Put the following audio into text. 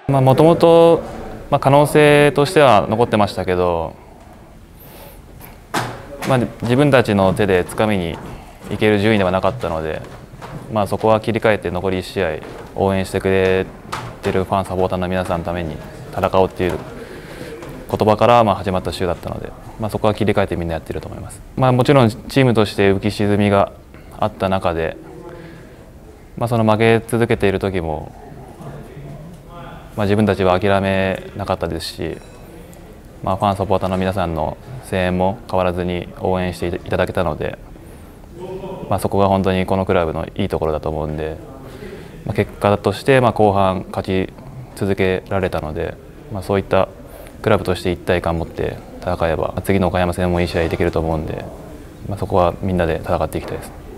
もともと可能性としては残ってましたけど、自分たちの手でつかみにいける順位ではなかったので、そこは切り替えて残り1試合応援してくれてるファンサポーターの皆さんのために戦おうっていう言葉から始まった週だったので、そこは切り替えてみんなやってると思います。もちろんチームとして浮き沈みがあった中で、その負け続けている時も、自分たちは諦めなかったですし、ファンサポーターの皆さんの声援も変わらずに応援していただけたので、そこが本当にこのクラブのいいところだと思うんで、結果として後半勝ち続けられたので、そういったクラブとして一体感を持って戦えば次の岡山戦もいい試合できると思うんで、そこはみんなで戦っていきたいです。